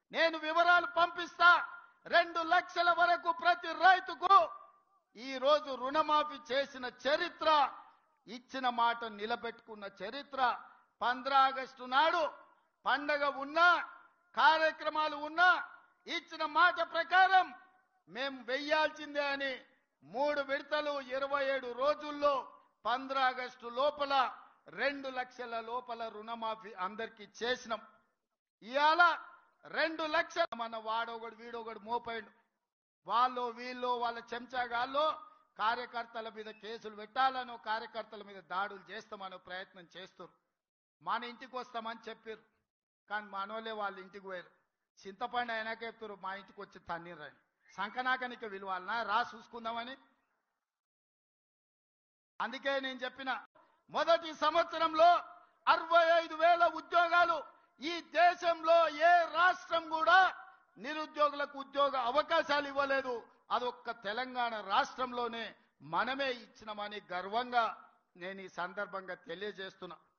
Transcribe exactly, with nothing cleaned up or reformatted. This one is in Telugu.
నేను వివరాలు పంపిస్తా. రెండు లక్షల వరకు ప్రతి రైతుకు ఈ రోజు రుణమాఫీ చేసిన చరిత్ర, ఇచ్చిన మాట నిలబెట్టుకున్న చరిత్ర. పంద్రా ఆగస్టు నాడు పండగ ఉన్నా, కార్యక్రమాలు ఉన్నా, ఇచ్చిన మాట ప్రకారం మేము వెయ్యాల్సిందే అని మూడు విడతలు ఇరవై ఏడు రోజుల్లో పంద్రా ఆగస్టు లోపల రెండు లక్షల లోపల రుణమాఫీ అందరికీ చేసినాం. ఇవాళ రెండు లక్షల మన వాడొకడు వీడొకడు మోపైండు. వాళ్ళు వీళ్ళు వాళ్ళ చెంచాగాళ్ళు కార్యకర్తల మీద కేసులు పెట్టాలనో కార్యకర్తల మీద దాడులు చేస్తామనో ప్రయత్నం చేస్తారు. మన ఇంటికి వస్తామని చెప్పారు, కానీ మనోళ్ళే వాళ్ళ ఇంటికి పోయారు. చింతపండు అయినాక చెప్తారు మా ఇంటికి వచ్చి తన్నీరని. సంకనాకనిక విలువాలనా రా చూసుకుందామని. అందుకే నేను చెప్పిన మొదటి సంవత్సరంలో అరవై ఐదు వేల ఉద్యోగాలు. ఈ దేశంలో ఏ రాష్ట్రం కూడా నిరుద్యోగులకు ఉద్యోగ అవకాశాలు ఇవ్వలేదు. అదొక్క తెలంగాణ రాష్ట్రంలోనే మనమే ఇచ్చినామని గర్వంగా నేను ఈ సందర్భంగా తెలియజేస్తున్నా.